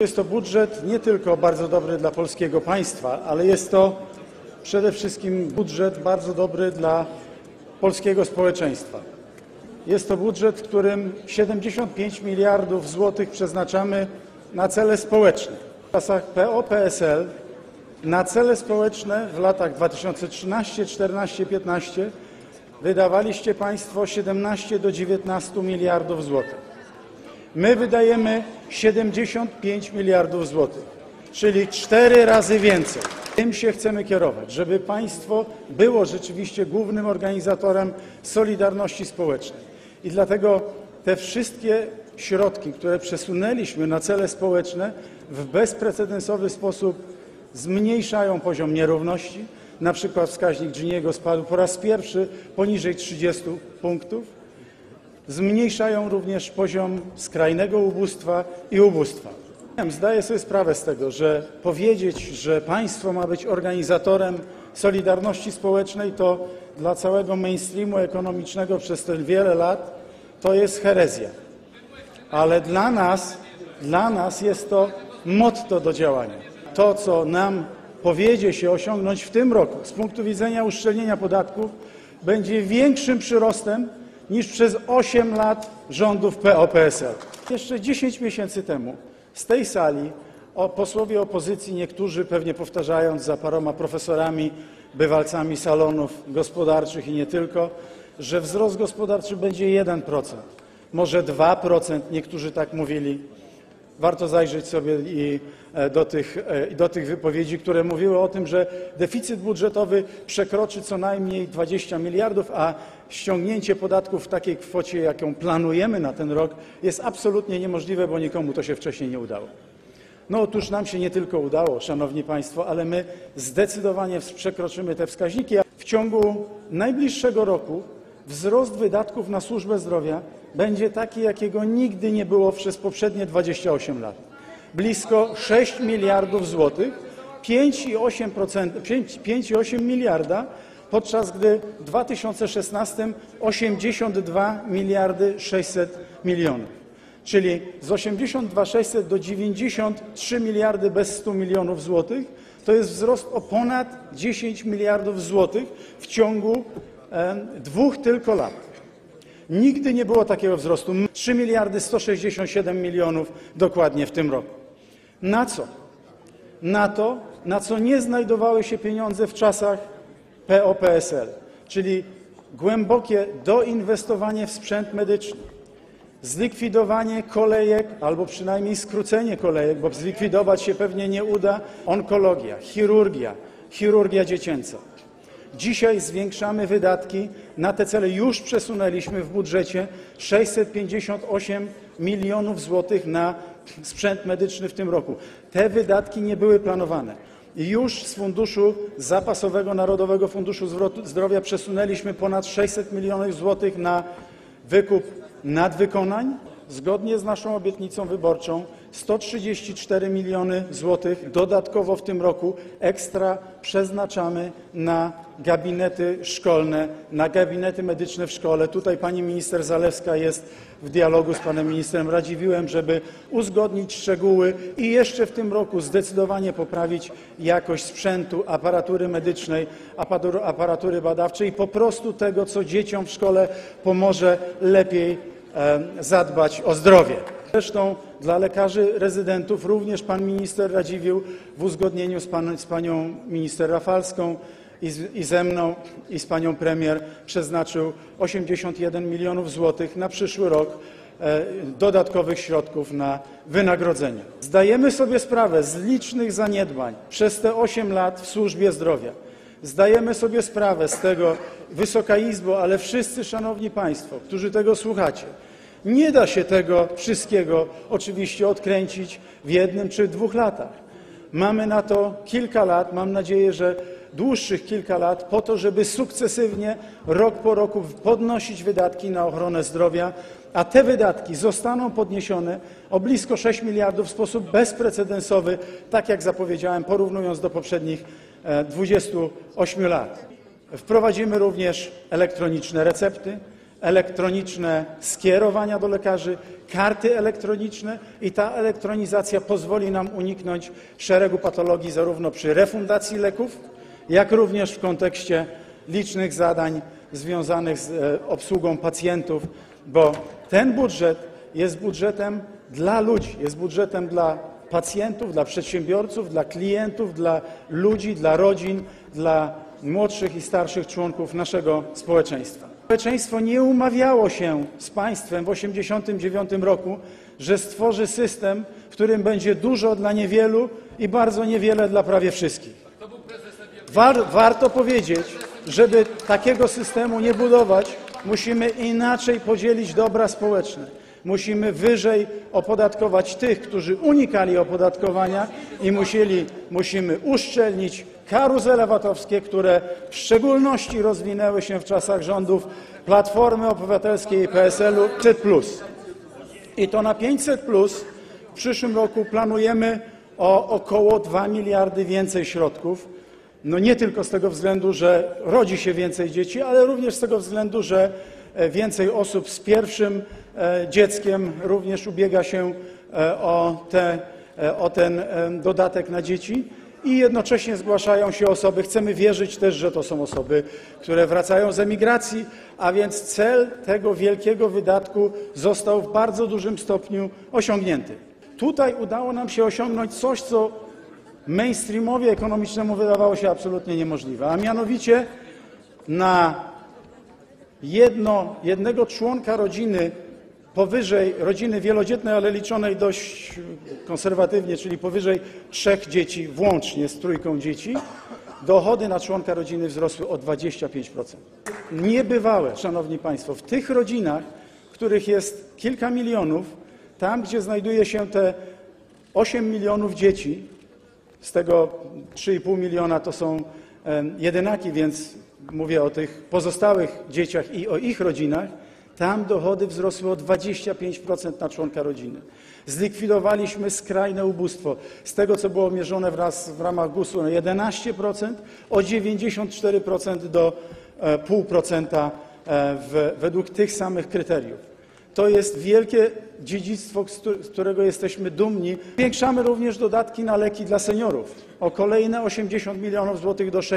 Jest to budżet nie tylko bardzo dobry dla polskiego państwa, ale jest to przede wszystkim budżet bardzo dobry dla polskiego społeczeństwa. Jest to budżet, w którym 75 miliardów złotych przeznaczamy na cele społeczne. W czasach PO-PSL na cele społeczne w latach 2013, 2014, 2015 wydawaliście państwo 17 do 19 miliardów złotych. My wydajemy 75 miliardów złotych, czyli 4 razy więcej. Tym się chcemy kierować, żeby państwo było rzeczywiście głównym organizatorem solidarności społecznej. I dlatego te wszystkie środki, które przesunęliśmy na cele społeczne, w bezprecedensowy sposób zmniejszają poziom nierówności. Na przykład wskaźnik Giniego spadł po raz pierwszy poniżej 30 punktów. Zmniejszają również poziom skrajnego ubóstwa i ubóstwa. Zdaję sobie sprawę z tego, że powiedzieć, że państwo ma być organizatorem solidarności społecznej, to dla całego mainstreamu ekonomicznego przez te wiele lat to jest herezja. Ale dla nas jest to motto do działania. To, co nam powiedzie się osiągnąć w tym roku z punktu widzenia uszczelnienia podatków, będzie większym przyrostem niż przez 8 lat rządów PO-PSL. Jeszcze 10 miesięcy temu z tej sali posłowie opozycji, niektórzy pewnie powtarzając za paroma profesorami, bywalcami salonów gospodarczych i nie tylko, że wzrost gospodarczy będzie 1%, może 2%, niektórzy tak mówili. Warto zajrzeć sobie do tych wypowiedzi, które mówiły o tym, że deficyt budżetowy przekroczy co najmniej 20 miliardów, a ściągnięcie podatków w takiej kwocie, jaką planujemy na ten rok, jest absolutnie niemożliwe, bo nikomu to się wcześniej nie udało. No otóż nam się nie tylko udało, szanowni państwo, ale my zdecydowanie przekroczymy te wskaźniki. W ciągu najbliższego roku wzrost wydatków na służbę zdrowia będzie taki, jakiego nigdy nie było przez poprzednie 28 lat. Blisko 6 miliardów złotych, 5,8 miliarda, podczas gdy w 2016 82 miliardy 600 milionów. Czyli z 82 600 do 93 miliardy bez 100 milionów złotych to jest wzrost o ponad 10 miliardów złotych w ciągu 2 tylko lat. Nigdy nie było takiego wzrostu. 3 miliardy 167 milionów dokładnie w tym roku. Na co? Na to, na co nie znajdowały się pieniądze w czasach PO-PSL, czyli głębokie doinwestowanie w sprzęt medyczny, zlikwidowanie kolejek, albo przynajmniej skrócenie kolejek, bo zlikwidować się pewnie nie uda, onkologia, chirurgia dziecięca. Dzisiaj zwiększamy wydatki na te cele. Już przesunęliśmy w budżecie 658 milionów złotych na sprzęt medyczny w tym roku. Te wydatki nie były planowane. Już z funduszu zapasowego Narodowego Funduszu Zdrowia przesunęliśmy ponad 600 milionów złotych na wykup nadwykonań. Zgodnie z naszą obietnicą wyborczą 134 miliony złotych dodatkowo w tym roku ekstra przeznaczamy na gabinety szkolne, na gabinety medyczne w szkole. Tutaj pani minister Zalewska jest w dialogu z panem ministrem Radziwiłłem, żeby uzgodnić szczegóły i jeszcze w tym roku zdecydowanie poprawić jakość sprzętu, aparatury medycznej, aparatury badawczej i po prostu tego, co dzieciom w szkole pomoże lepiej zadbać o zdrowie. Zresztą dla lekarzy rezydentów również pan minister Radziwiłł w uzgodnieniu z panią minister Rafalską i ze mną, i z panią premier przeznaczył 81 milionów złotych na przyszły rok dodatkowych środków na wynagrodzenia. Zdajemy sobie sprawę z licznych zaniedbań przez te 8 lat w służbie zdrowia. Zdajemy sobie sprawę z tego, Wysoka Izbo, ale wszyscy, szanowni państwo, którzy tego słuchacie, nie da się tego wszystkiego oczywiście odkręcić w 1 czy 2 latach. Mamy na to kilka lat, mam nadzieję, że dłuższych kilka lat, po to, żeby sukcesywnie, rok po roku podnosić wydatki na ochronę zdrowia, a te wydatki zostaną podniesione o blisko 6 miliardów w sposób bezprecedensowy, tak jak zapowiedziałem, porównując do poprzednich 28 lat. Wprowadzimy również elektroniczne recepty, elektroniczne skierowania do lekarzy, karty elektroniczne i ta elektronizacja pozwoli nam uniknąć szeregu patologii zarówno przy refundacji leków, jak również w kontekście licznych zadań związanych z obsługą pacjentów, bo ten budżet jest budżetem dla ludzi, jest budżetem dla pacjentów, dla przedsiębiorców, dla klientów, dla ludzi, dla rodzin, dla młodszych i starszych członków naszego społeczeństwa. Społeczeństwo nie umawiało się z państwem w 1989 roku, że stworzy system, w którym będzie dużo dla niewielu i bardzo niewiele dla prawie wszystkich. Warto powiedzieć, żeby takiego systemu nie budować, musimy inaczej podzielić dobra społeczne. Musimy wyżej opodatkować tych, którzy unikali opodatkowania i musimy uszczelnić karuzele VAT-owskie, które w szczególności rozwinęły się w czasach rządów Platformy Obywatelskiej i PSL-u 500+. I to na 500+ w przyszłym roku planujemy o około 2 miliardy więcej środków. No nie tylko z tego względu, że rodzi się więcej dzieci, ale również z tego względu, że więcej osób z pierwszym dzieckiem również ubiega się o ten dodatek na dzieci i jednocześnie zgłaszają się osoby, chcemy wierzyć też, że to są osoby, które wracają z emigracji, a więc cel tego wielkiego wydatku został w bardzo dużym stopniu osiągnięty. Tutaj udało nam się osiągnąć coś, co mainstreamowi ekonomicznemu wydawało się absolutnie niemożliwe, a mianowicie na jednego członka rodziny powyżej rodziny wielodzietnej, ale liczonej dość konserwatywnie, czyli powyżej 3 dzieci włącznie z trójką dzieci, dochody na członka rodziny wzrosły o 25%. Niebywałe, szanowni państwo, w tych rodzinach, w których jest kilka milionów, tam gdzie znajduje się te 8 milionów dzieci, z tego 3,5 miliona to są jedynaki, więc mówię o tych pozostałych dzieciach i o ich rodzinach, tam dochody wzrosły o 25% na członka rodziny. Zlikwidowaliśmy skrajne ubóstwo. Z tego, co było mierzone w ramach GUS-u, 11%, o 94% do 0,5% według tych samych kryteriów. To jest wielkie dziedzictwo, z którego jesteśmy dumni. Zwiększamy również dodatki na leki dla seniorów o kolejne 80 milionów złotych do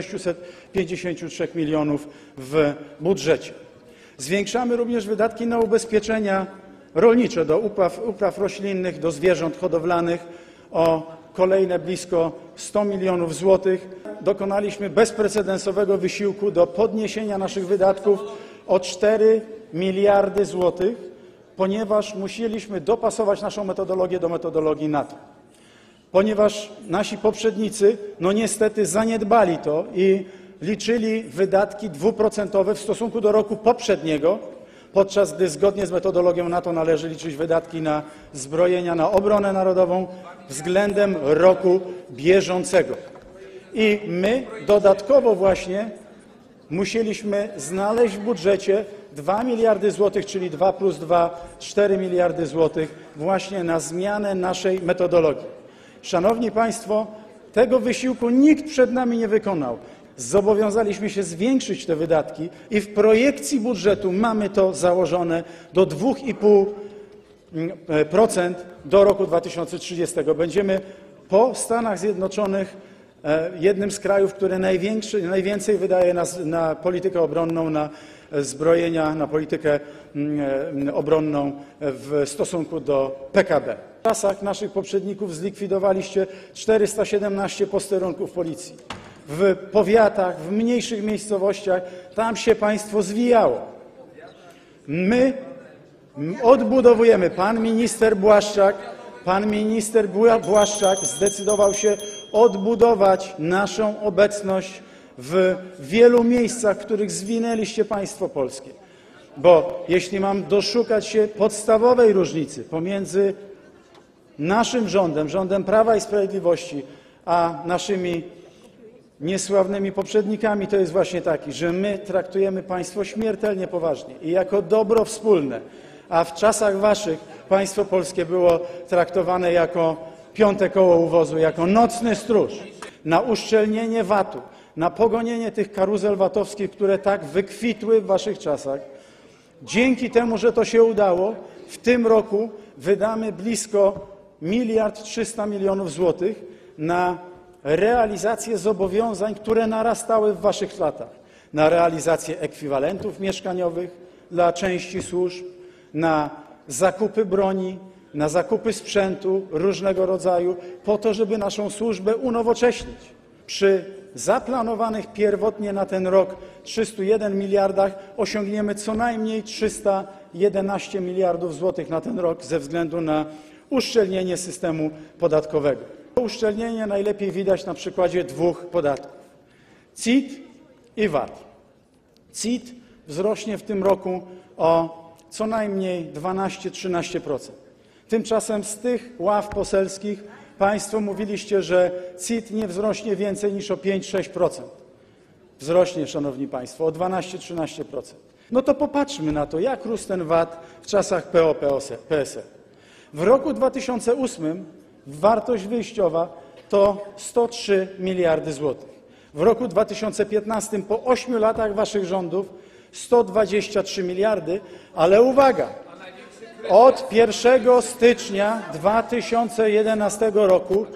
653 milionów w budżecie. Zwiększamy również wydatki na ubezpieczenia rolnicze, do upraw roślinnych, do zwierząt hodowlanych o kolejne blisko 100 milionów złotych. Dokonaliśmy bezprecedensowego wysiłku do podniesienia naszych wydatków o 4 miliardy złotych, ponieważ musieliśmy dopasować naszą metodologię do metodologii NATO. Ponieważ nasi poprzednicy, no niestety zaniedbali to i liczyli wydatki 2% w stosunku do roku poprzedniego, podczas gdy zgodnie z metodologią NATO należy liczyć wydatki na zbrojenia, na obronę narodową względem roku bieżącego. I my dodatkowo właśnie musieliśmy znaleźć w budżecie 2 miliardy złotych, czyli 2 plus 2, 4 miliardy złotych właśnie na zmianę naszej metodologii. Szanowni państwo, tego wysiłku nikt przed nami nie wykonał. Zobowiązaliśmy się zwiększyć te wydatki i w projekcji budżetu mamy to założone do 2,5% do roku 2030. Będziemy po Stanach Zjednoczonych jednym z krajów, które najwięcej wydaje na politykę obronną, na zbrojenia, na politykę obronną w stosunku do PKB. W czasach naszych poprzedników zlikwidowaliście 417 posterunków policji. W powiatach, w mniejszych miejscowościach, tam się państwo zwijało. My odbudowujemy. Pan minister Błaszczak zdecydował się odbudować naszą obecność w wielu miejscach, w których zwinęliście państwo polskie. Bo jeśli mam doszukać się podstawowej różnicy pomiędzy naszym rządem, rządem Prawa i Sprawiedliwości, a naszymi niesławnymi poprzednikami, to jest właśnie taki, że my traktujemy państwo śmiertelnie poważnie i jako dobro wspólne, a w czasach waszych państwo polskie było traktowane jako piąte koło uwozu, jako nocny stróż. Na uszczelnienie VAT-u, na pogonienie tych karuzel VAT-owskich, które tak wykwitły w waszych czasach, Dzięki temu, że to się udało, w tym roku wydamy blisko 1,3 mld złotych na realizację zobowiązań, które narastały w waszych latach, na realizację ekwiwalentów mieszkaniowych dla części służb, na zakupy broni, na zakupy sprzętu różnego rodzaju, po to, żeby naszą służbę unowocześnić. Przy zaplanowanych pierwotnie na ten rok 301 miliardach osiągniemy co najmniej 311 miliardów złotych na ten rok ze względu na uszczelnienie systemu podatkowego. To uszczelnienie najlepiej widać na przykładzie dwóch podatków: CIT i VAT. CIT wzrośnie w tym roku o co najmniej 12–13%. Tymczasem z tych ław poselskich państwo mówiliście, że CIT nie wzrośnie więcej niż o 5–6%. Wzrośnie, szanowni państwo, o 12–13%. No to popatrzmy na to, jak rósł ten VAT w czasach PO-PSL. W roku 2008 wartość wyjściowa to 103 miliardy złotych. W roku 2015 po 8 latach waszych rządów 123 miliardy, ale uwaga, od 1 stycznia 2011 roku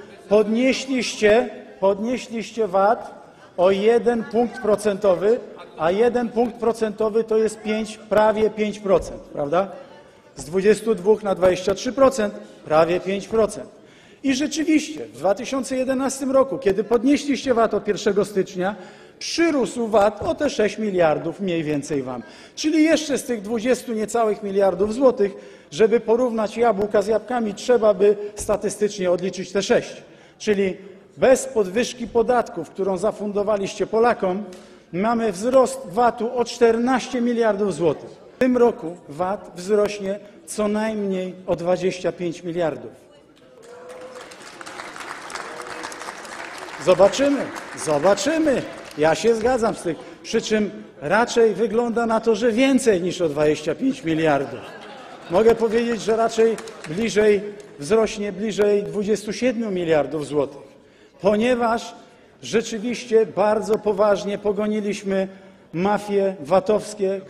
podnieśliście VAT o 1 punkt procentowy, a 1 punkt procentowy to jest prawie 5%, prawda? Z 22 na 23%, prawie 5%. I rzeczywiście w 2011 roku, kiedy podnieśliście VAT od 1 stycznia, przyrósł VAT o te 6 miliardów mniej więcej wam. Czyli jeszcze z tych 20 niecałych miliardów złotych, żeby porównać jabłka z jabłkami, trzeba by statystycznie odliczyć te 6. Czyli bez podwyżki podatków, którą zafundowaliście Polakom, mamy wzrost VAT-u o 14 miliardów złotych. W tym roku VAT wzrośnie co najmniej o 25 miliardów. Zobaczymy. Ja się zgadzam z tym. Przy czym raczej wygląda na to, że więcej niż o 25 miliardów. Mogę powiedzieć, że raczej wzrośnie bliżej 27 miliardów złotych, ponieważ rzeczywiście bardzo poważnie pogoniliśmy mafie VAT-owskie,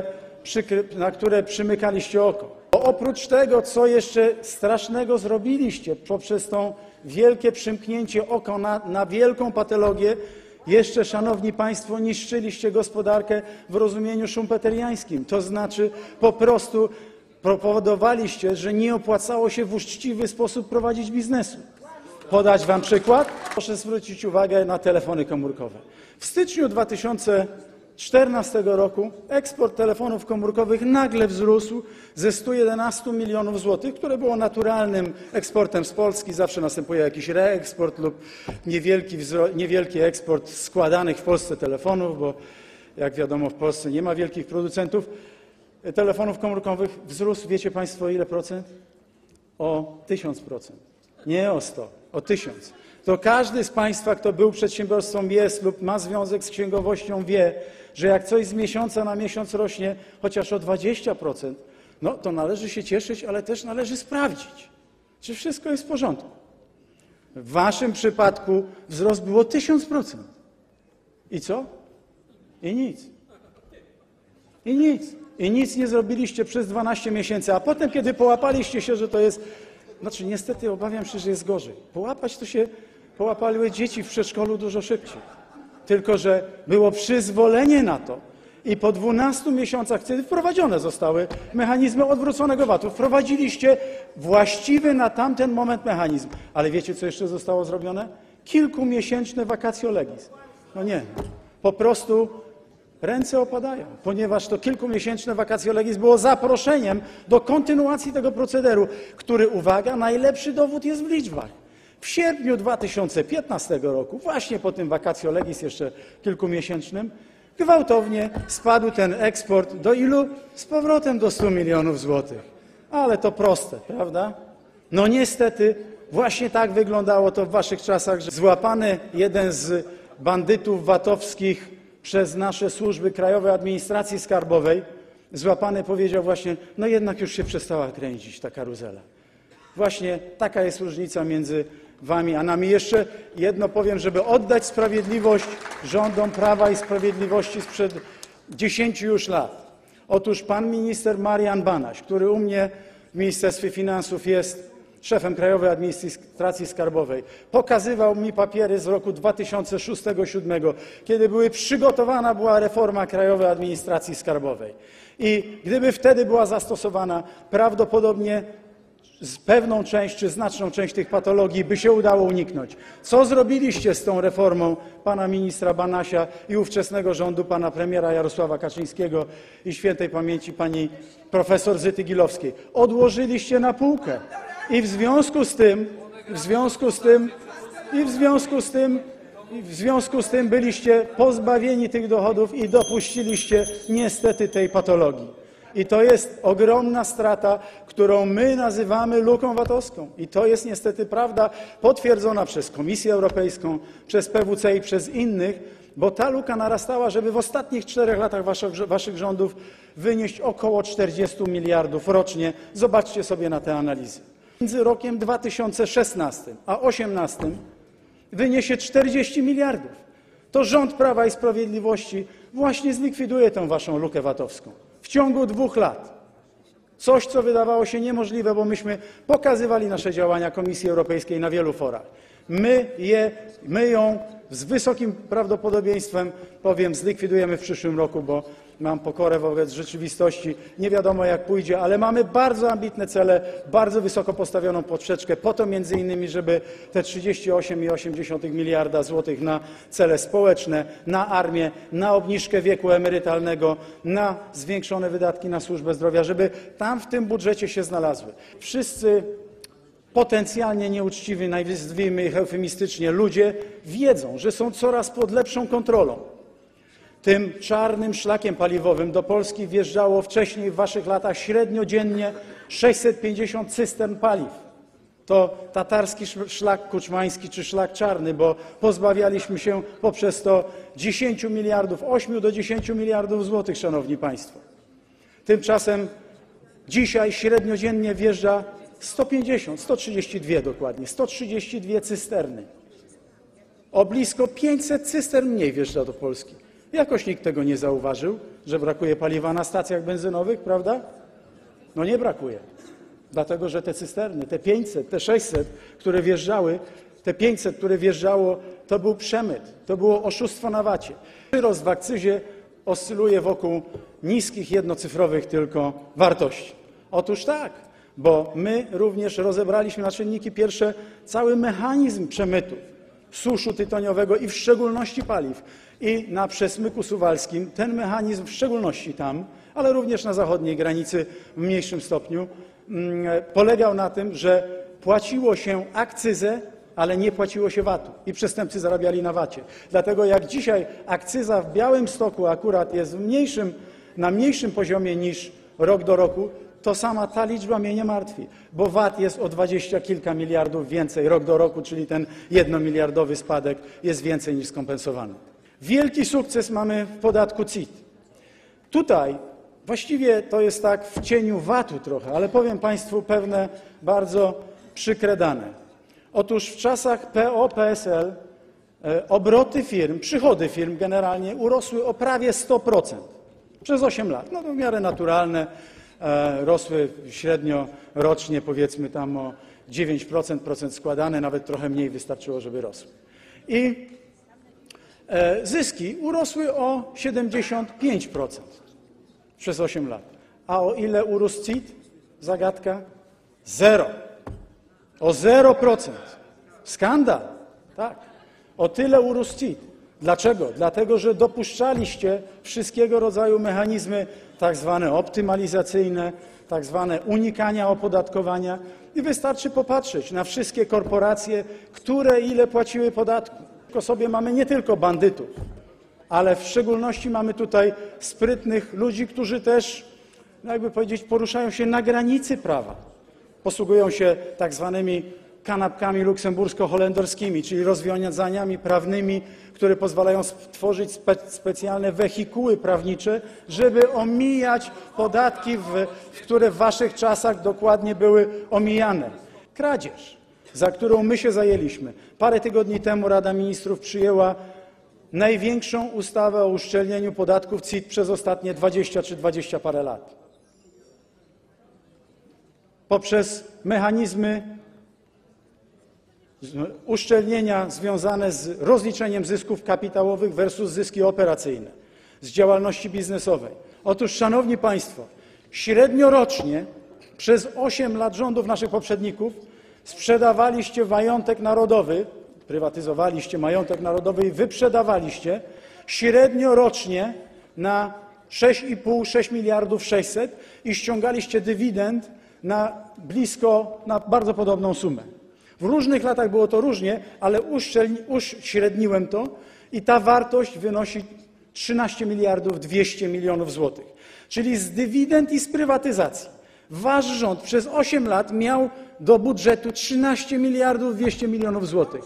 na które przymykaliście oko. Bo oprócz tego, co jeszcze strasznego zrobiliście poprzez to wielkie przymknięcie oka na wielką patologię, jeszcze, szanowni państwo, niszczyliście gospodarkę w rozumieniu szumpeteriańskim. To znaczy po prostu powodowaliście, że nie opłacało się w uczciwy sposób prowadzić biznesu. Podać wam przykład? Proszę zwrócić uwagę na telefony komórkowe. W styczniu 2014 roku eksport telefonów komórkowych nagle wzrósł ze 111 milionów złotych, które było naturalnym eksportem z Polski. Zawsze następuje jakiś reeksport lub niewielki eksport składanych w Polsce telefonów, bo jak wiadomo w Polsce nie ma wielkich producentów telefonów komórkowych. Wzrósł, wiecie państwo, ile procent? O 1000%. Nie o 100, o 1000. To każdy z państwa, kto był przedsiębiorstwem, jest lub ma związek z księgowością, wie, że jak coś z miesiąca na miesiąc rośnie chociaż o 20%, no to należy się cieszyć, ale też należy sprawdzić, czy wszystko jest w porządku. W waszym przypadku wzrost był o 1000%. I co? I nic. I nic. I nic nie zrobiliście przez 12 miesięcy, a potem, kiedy połapaliście się, że to jest... Znaczy, niestety obawiam się, że jest gorzej. Połapać to się połapały dzieci w przedszkolu dużo szybciej. Tylko że było przyzwolenie na to i po 12 miesiącach, kiedy wprowadzone zostały mechanizmy odwróconego VAT-u, wprowadziliście właściwy na tamten moment mechanizm. Ale wiecie, co jeszcze zostało zrobione? Kilkumiesięczne vacatio legis. No nie, po prostu ręce opadają, ponieważ to kilkumiesięczne vacatio legis było zaproszeniem do kontynuacji tego procederu, który, uwaga, najlepszy dowód jest w liczbach. W sierpniu 2015 roku, właśnie po tym vacatio legis jeszcze kilkumiesięcznym, gwałtownie spadł ten eksport do ilu? Z powrotem do 100 milionów złotych. Ale to proste, prawda? No niestety właśnie tak wyglądało to w waszych czasach, że złapany jeden z bandytów VAT-owskich przez nasze służby Krajowej Administracji Skarbowej, złapany powiedział właśnie, no jednak już się przestała kręcić ta karuzela. Właśnie taka jest różnica między wami a nami. Jeszcze jedno powiem, żeby oddać sprawiedliwość rządom Prawa i Sprawiedliwości sprzed 10 już lat. Otóż pan minister Marian Banaś, który u mnie w Ministerstwie Finansów jest szefem Krajowej Administracji Skarbowej, pokazywał mi papiery z roku 2006-2007, kiedy przygotowana była reforma Krajowej Administracji Skarbowej. I gdyby wtedy była zastosowana, prawdopodobnie pewną część czy znaczną część tych patologii by się udało uniknąć. Co zrobiliście z tą reformą pana ministra Banasia i ówczesnego rządu pana premiera Jarosława Kaczyńskiego i świętej pamięci pani profesor Zyty Gilowskiej? Odłożyliście na półkę. I w związku z tym byliście pozbawieni tych dochodów i dopuściliście niestety tej patologii. I to jest ogromna strata, którą my nazywamy luką VAT-owską. I to jest niestety prawda potwierdzona przez Komisję Europejską, przez PwC i przez innych, bo ta luka narastała, żeby w ostatnich 4 latach waszych rządów wynieść około 40 miliardów rocznie. Zobaczcie sobie na te analizy. Między rokiem 2016 a 2018 wyniesie 40 miliardów. To rząd Prawa i Sprawiedliwości właśnie zlikwiduje tę waszą lukę VAT-owską. W ciągu 2 lat. Coś, co wydawało się niemożliwe, bo myśmy pokazywali nasze działania Komisji Europejskiej na wielu forach. My ją z wysokim prawdopodobieństwem, zlikwidujemy w przyszłym roku, bo mam pokorę wobec rzeczywistości. Nie wiadomo jak pójdzie, ale mamy bardzo ambitne cele, bardzo wysoko postawioną poprzeczkę po to między innymi, żeby te 38,8 miliarda złotych na cele społeczne, na armię, na obniżkę wieku emerytalnego, na zwiększone wydatki na służbę zdrowia, żeby tam w tym budżecie się znalazły. Wszyscy potencjalnie nieuczciwi, nazwijmy ich eufemistycznie, ludzie wiedzą, że są coraz pod lepszą kontrolą. Tym czarnym szlakiem paliwowym do Polski wjeżdżało wcześniej w waszych latach średnio dziennie 650 cystern paliw. To tatarski szlak kuczmański czy szlak czarny, bo pozbawialiśmy się poprzez to 10 miliardów, 8 do 10 miliardów złotych, szanowni państwo. Tymczasem dzisiaj średnio dziennie wjeżdża 150, 132 dokładnie, 132 cysterny. O blisko 500 cystern mniej wjeżdża do Polski. Jakoś nikt tego nie zauważył, że brakuje paliwa na stacjach benzynowych, prawda? No nie brakuje. Dlatego, że te cysterny, te 500, te 600, które wjeżdżały, te 500, które wjeżdżało, to był przemyt, to było oszustwo na VAT-ie. Przyrost w akcyzie oscyluje wokół niskich, jednocyfrowych tylko wartości. Otóż tak, bo my również rozebraliśmy na czynniki pierwsze cały mechanizm przemytu suszu tytoniowego i w szczególności paliw. I na przesmyku suwalskim ten mechanizm, w szczególności tam, ale również na zachodniej granicy w mniejszym stopniu, polegał na tym, że płaciło się akcyzę, ale nie płaciło się VAT-u i przestępcy zarabiali na VAT-ie. Dlatego jak dzisiaj akcyza w Białymstoku akurat jest na mniejszym poziomie niż rok do roku, to sama ta liczba mnie nie martwi, bo VAT jest o 20 kilka miliardów więcej rok do roku, czyli ten 1-miliardowy spadek jest więcej niż skompensowany. Wielki sukces mamy w podatku CIT. Tutaj właściwie to jest tak w cieniu VAT-u trochę, ale powiem państwu pewne bardzo przykre dane. Otóż w czasach PO-PSL obroty firm, przychody firm generalnie urosły o prawie 100% przez 8 lat. No to w miarę naturalne, rosły średnio rocznie powiedzmy tam o 9% składane, nawet trochę mniej wystarczyło, żeby rosły. I zyski urosły o 75% przez 8 lat. A o ile urósł CIT? Zagadka? 0. O 0%. Skandal. Tak. O tyle urósł CIT. Dlaczego? Dlatego, że dopuszczaliście wszystkiego rodzaju mechanizmy tak zwane optymalizacyjne, tak zwane unikania opodatkowania i wystarczy popatrzeć na wszystkie korporacje, które ile płaciły podatku. W sobie mamy nie tylko bandytów, ale w szczególności mamy tutaj sprytnych ludzi, którzy też, jakby powiedzieć, poruszają się na granicy prawa. Posługują się tak zwanymi kanapkami luksembursko-holenderskimi, czyli rozwiązaniami prawnymi, które pozwalają stworzyć specjalne wehikuły prawnicze, żeby omijać podatki, które w waszych czasach dokładnie były omijane. Kradzież, za którą my się zajęliśmy. Parę tygodni temu Rada Ministrów przyjęła największą ustawę o uszczelnieniu podatków CIT przez ostatnie 20 czy 20 parę lat. Poprzez mechanizmy uszczelnienia związane z rozliczeniem zysków kapitałowych versus zyski operacyjne z działalności biznesowej. Otóż, szanowni państwo, średnio rocznie przez 8 lat rządów naszych poprzedników sprzedawaliście majątek narodowy, prywatyzowaliście majątek narodowy i wyprzedawaliście średnio rocznie na 6,5–6 miliardów 600 i ściągaliście dywidend na bardzo podobną sumę. W różnych latach było to różnie, ale uśredniłem to i ta wartość wynosi 13 miliardów 200 milionów złotych. Czyli z dywidend i z prywatyzacji. Wasz rząd przez 8 lat miał do budżetu 13 miliardów 200 milionów złotych.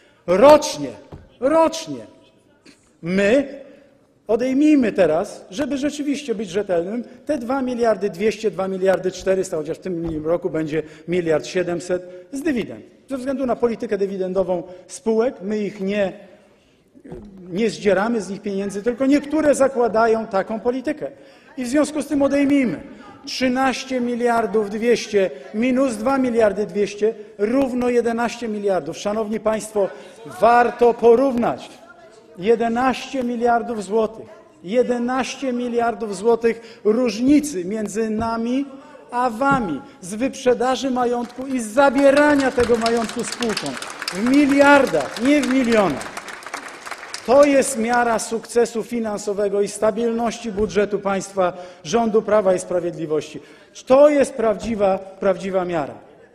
Rocznie. My odejmijmy teraz, żeby rzeczywiście być rzetelnym, te 2 miliardy 200, 2 miliardy 400, chociaż w tym roku będzie 1 700 000 z dywidend. Ze względu na politykę dywidendową spółek, my ich nie zdzieramy z nich pieniędzy, tylko niektóre zakładają taką politykę. I w związku z tym odejmijmy. 13 miliardów 200 minus 2 miliardy 200 równo 11 miliardów. Szanowni państwo, warto porównać. 11 miliardów złotych. 11 miliardów złotych różnicy między nami a wami z wyprzedaży majątku i z zabierania tego majątku spółkom. W miliardach, nie w milionach. To jest miara sukcesu finansowego i stabilności budżetu państwa rządu Prawa i Sprawiedliwości. To jest prawdziwa miara.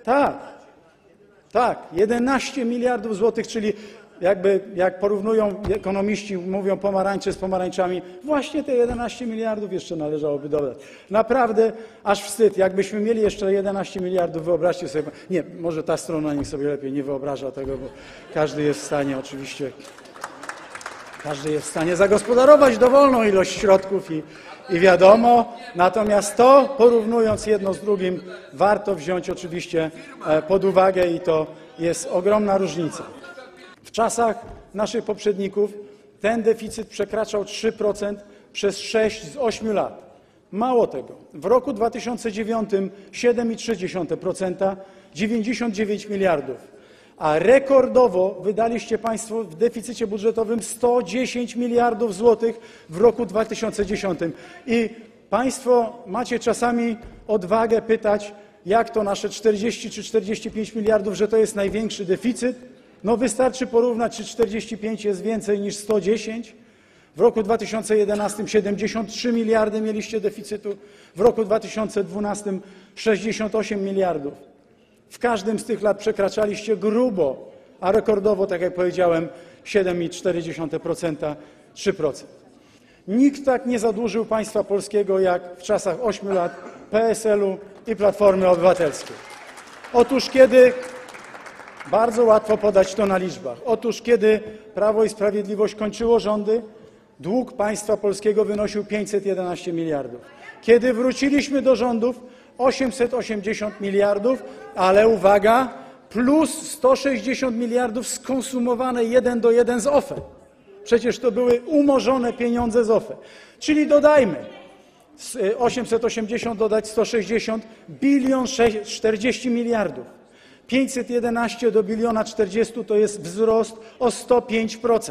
Tak, 11 miliardów złotych, czyli jak porównują ekonomiści, mówią pomarańcze z pomarańczami, właśnie te 11 miliardów jeszcze należałoby dodać. Naprawdę aż wstyd. Jakbyśmy mieli jeszcze 11 miliardów, wyobraźcie sobie, nie, może ta strona niech sobie lepiej nie wyobraża tego, bo każdy jest w stanie oczywiście zagospodarować dowolną ilość środków i wiadomo, natomiast to, porównując jedno z drugim, warto wziąć oczywiście pod uwagę i to jest ogromna różnica. W czasach naszych poprzedników ten deficyt przekraczał 3% przez 6 z 8 lat. Mało tego, w roku 2009 7,3%, 99 miliardów. A rekordowo wydaliście państwo w deficycie budżetowym 110 miliardów złotych w roku 2010. I państwo macie czasami odwagę pytać, jak to nasze 40 czy 45 miliardów, że to jest największy deficyt. No wystarczy porównać, czy 45 jest więcej niż 110. W roku 2011 73 miliardy mieliście deficytu, w roku 2012 68 miliardów. W każdym z tych lat przekraczaliście grubo, a rekordowo, tak jak powiedziałem, 7,4%, 3%. Nikt tak nie zadłużył państwa polskiego jak w czasach 8 lat PSL-u i Platformy Obywatelskiej. Bardzo łatwo podać to na liczbach. Otóż kiedy Prawo i Sprawiedliwość kończyło rządy, dług państwa polskiego wynosił 511 miliardów. Kiedy wróciliśmy do rządów, 880 miliardów, ale uwaga, plus 160 miliardów skonsumowane 1 do 1 z OFE. Przecież to były umorzone pieniądze z OFE. Czyli dodajmy, 880 dodać 160, 1 040 miliardów. 511 do 1 040 to jest wzrost o 105%.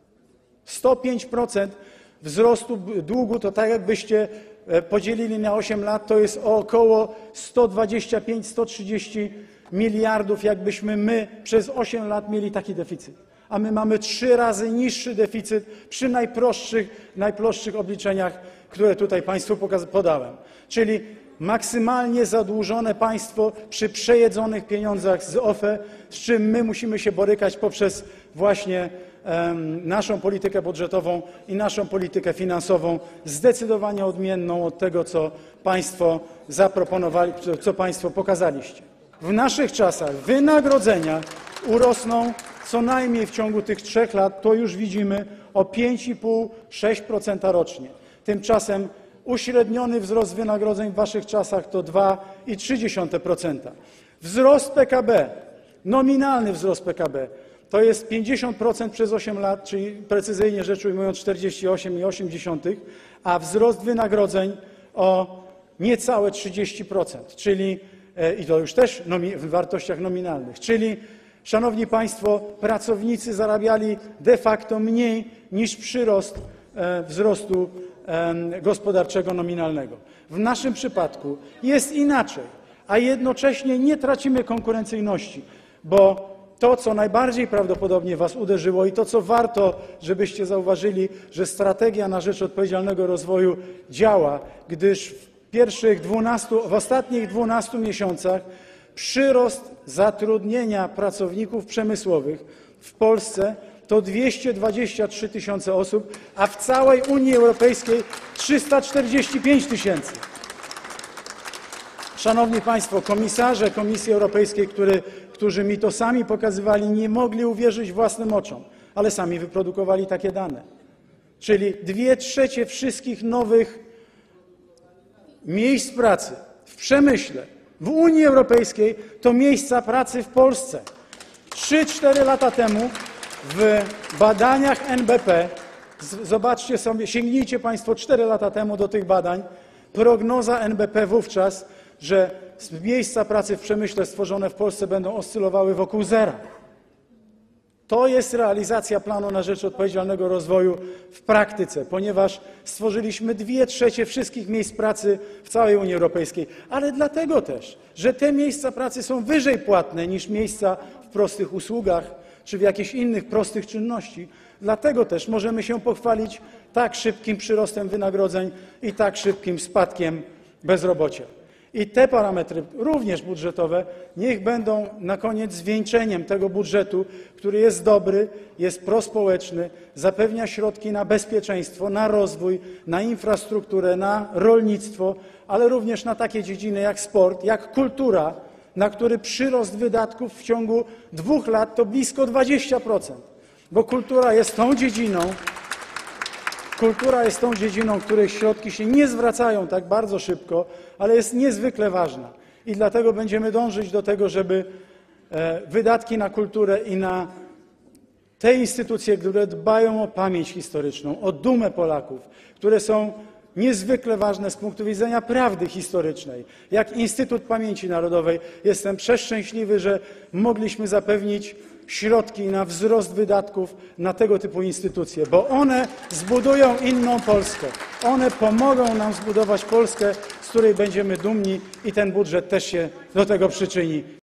105% wzrostu długu to tak jakbyście podzielili na 8 lat, to jest o około 125–130 miliardów, jakbyśmy my przez 8 lat mieli taki deficyt. A my mamy 3 razy niższy deficyt przy najprostszych obliczeniach, które tutaj państwu podałem. Czyli maksymalnie zadłużone państwo przy przejedzonych pieniądzach z OFE, z czym my musimy się borykać poprzez właśnie naszą politykę budżetową i naszą politykę finansową, zdecydowanie odmienną od tego, co państwo zaproponowali, co państwo pokazaliście. W naszych czasach wynagrodzenia urosną co najmniej w ciągu tych 3 lat, to już widzimy, o 5,5–6% rocznie. Tymczasem uśredniony wzrost wynagrodzeń w waszych czasach to 2,3%. Wzrost PKB, nominalny wzrost PKB to jest 50% przez 8 lat, czyli precyzyjnie rzecz ujmując 48,8, a wzrost wynagrodzeń o niecałe 30%, czyli i to już też w wartościach nominalnych, czyli szanowni państwo, pracownicy zarabiali de facto mniej niż przyrost wzrostu gospodarczego nominalnego. W naszym przypadku jest inaczej, a jednocześnie nie tracimy konkurencyjności, bo to, co najbardziej prawdopodobnie was uderzyło i to, co warto, żebyście zauważyli, że strategia na rzecz odpowiedzialnego rozwoju działa, gdyż w ostatnich 12 miesiącach przyrost zatrudnienia pracowników przemysłowych w Polsce to 223 tysiące osób, a w całej Unii Europejskiej 345 tysięcy. Szanowni państwo, komisarze Komisji Europejskiej, którzy mi to sami pokazywali, nie mogli uwierzyć własnym oczom, ale sami wyprodukowali takie dane. Czyli 2/3 wszystkich nowych miejsc pracy w przemyśle w Unii Europejskiej to miejsca pracy w Polsce. 3-4 lata temu w badaniach NBP, zobaczcie sobie, sięgnijcie państwo 4 lata temu do tych badań, prognoza NBP wówczas, że miejsca pracy w przemyśle stworzone w Polsce będą oscylowały wokół zera. To jest realizacja planu na rzecz odpowiedzialnego rozwoju w praktyce, ponieważ stworzyliśmy 2/3 wszystkich miejsc pracy w całej Unii Europejskiej, ale dlatego też, że te miejsca pracy są wyżej płatne niż miejsca w prostych usługach czy w jakichś innych prostych czynności. Dlatego też możemy się pochwalić tak szybkim przyrostem wynagrodzeń i tak szybkim spadkiem bezrobocia. I te parametry, również budżetowe, niech będą na koniec zwieńczeniem tego budżetu, który jest dobry, jest prospołeczny, zapewnia środki na bezpieczeństwo, na rozwój, na infrastrukturę, na rolnictwo, ale również na takie dziedziny jak sport, jak kultura, na który przyrost wydatków w ciągu 2 lat to blisko 20%, bo kultura jest tą dziedziną, której środki się nie zwracają tak bardzo szybko, ale jest niezwykle ważna. I dlatego będziemy dążyć do tego, żeby wydatki na kulturę i na te instytucje, które dbają o pamięć historyczną, o dumę Polaków, które są niezwykle ważne z punktu widzenia prawdy historycznej, jak Instytut Pamięci Narodowej. Jestem przeszczęśliwy, że mogliśmy zapewnić środki na wzrost wydatków na tego typu instytucje, bo one zbudują inną Polskę. One pomogą nam zbudować Polskę, z której będziemy dumni i ten budżet też się do tego przyczyni.